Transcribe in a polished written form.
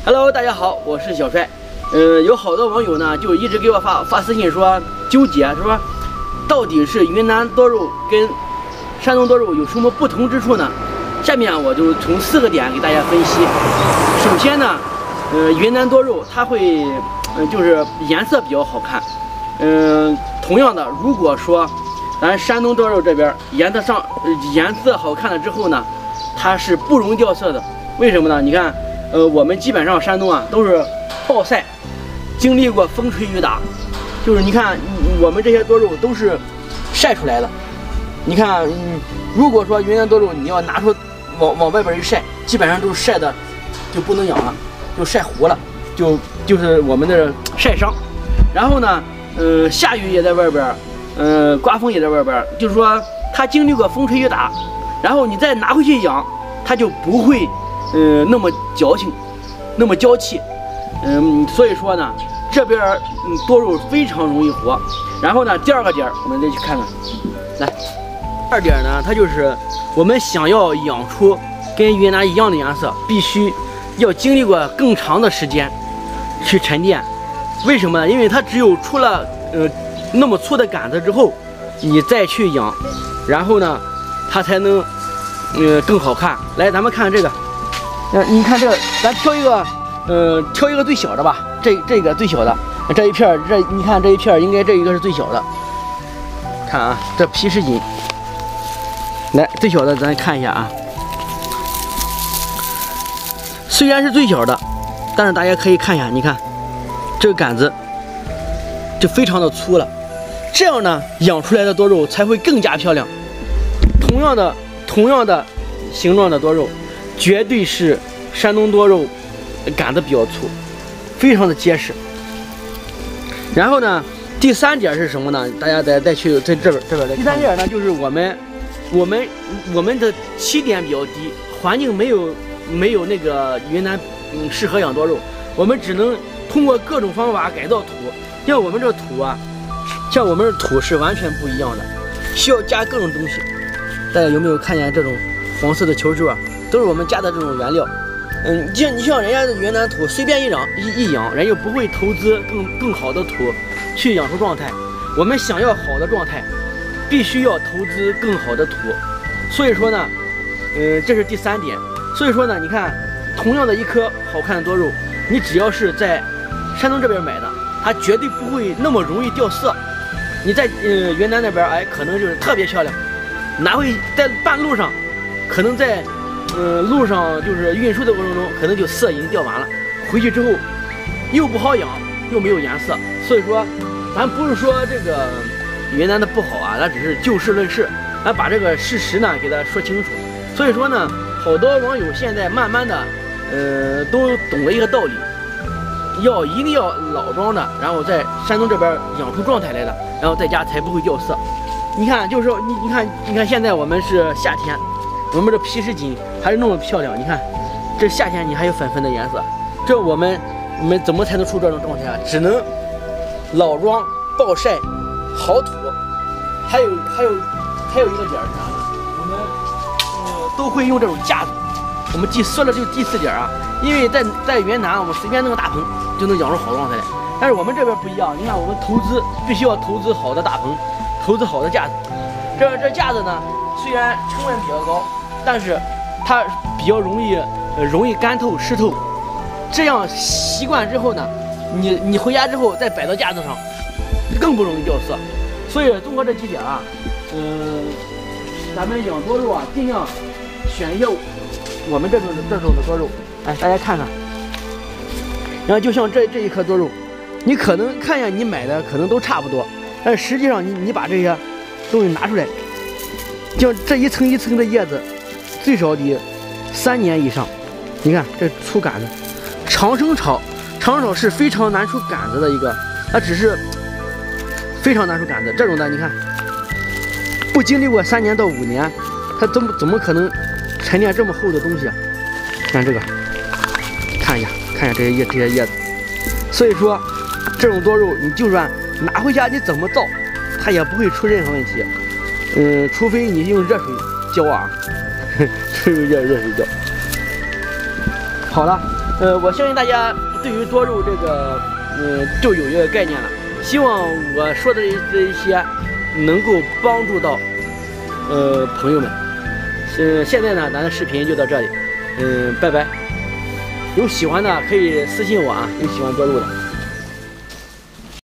Hello， 大家好，我是小帅。有好多网友呢就一直给我发私信说纠结，说到底是云南多肉跟山东多肉有什么不同之处呢？下面我就从4个点给大家分析。首先呢，云南多肉它会就是颜色比较好看。同样的，如果说咱山东多肉这边颜色好看了之后呢，它是不容易掉色的。为什么呢？你看，我们基本上山东啊都是暴晒，经历过风吹雨打，就是你看我们这些多肉都是晒出来的。你看，如果说云南多肉你要拿出往外边一晒，基本上都是晒的就不能养了，就晒糊了，就是我们的晒伤。然后呢，下雨也在外边，刮风也在外边，就是说它经历过风吹雨打，然后你再拿回去养，它就不会那么矫情，那么娇气。所以说呢，这边多肉非常容易活。然后呢，第二个点我们再去看看，来，二点呢，它就是我们想要养出跟云南一样的颜色，必须要经历过更长的时间去沉淀。为什么呢？因为它只有出了那么粗的杆子之后，你再去养，然后呢，它才能更好看。来，咱们看这个，你看这个，咱挑一个最小的吧，这个最小的，这一片你看这一片应该这一个是最小的。看啊，这皮实紧。来，最小的咱看一下啊，虽然是最小的，但是大家可以看一下，你看这个杆子就非常的粗了，这样呢养出来的多肉才会更加漂亮。同样的形状的多肉，绝对是山东多肉杆子比较粗，非常的结实。然后呢，第三点是什么呢？大家再去这边再第三点呢，就是我们的起点比较低，环境没有那个云南适合养多肉，我们只能通过各种方法改造土。像我们这土是完全不一样的，需要加各种东西。大家有没有看见这种黄色的球球啊？都是我们加的这种原料。你像人家的云南土随便一养，人又不会投资更好的土去养出状态。我们想要好的状态，必须要投资更好的土。所以说呢，这是第三点。所以说呢，你看，同样的一颗好看的多肉，你只要是在山东这边买的，它绝对不会那么容易掉色。你在云南那边，可能就是特别漂亮，拿回在半路上，可能在路上就是运输的过程中，可能就色已经掉完了，回去之后又不好养，又没有颜色。所以说，咱不是说这个云南的不好啊，咱只是就事论事，咱把这个事实呢给它说清楚。所以说呢，好多网友现在慢慢的都懂了一个道理，一定要老装的，然后在山东这边养出状态来的，然后在家才不会掉色。你看，就是说你看现在我们是夏天，我们这皮实紧还是那么漂亮。你看这夏天你还有粉粉的颜色，这我们怎么才能出这种状态啊？只能老装暴晒好土。还有一个点是啥呢？我们都会用这种架子。我们说了这第4点啊，因为在云南我们随便弄个大棚就能养出好状态来，但是我们这边不一样。你看我们必须要投资好的大棚，投资好的架子。这架子呢，虽然成本比较高，但是它比较容易干透湿透。这样习惯之后呢，你回家之后再摆到架子上，更不容易掉色。所以综合这几点啊，咱们养多肉啊，尽量选一些我们这种的多肉。大家看看，然后就像这一颗多肉，你可能看见你买的可能都差不多，但实际上你把这些东西拿出来，像这一层一层的叶子，最少得3年以上。你看这粗杆子，长生草是非常难出杆子的一个，它只是非常难出杆子。这种的你看，不经历过3年到5年，它怎么可能沉淀这么厚的东西啊？看这个，看一下这些叶子。所以说，这种多肉你就算拿回家你怎么造，它也不会出任何问题。除非你用热水浇啊，用热水浇。好了， 我相信大家对于多肉这个，就有一个概念了。希望我说的这一些能够帮助到朋友们。现在呢，咱的视频就到这里，拜拜。有喜欢的可以私信我啊，有喜欢多肉的。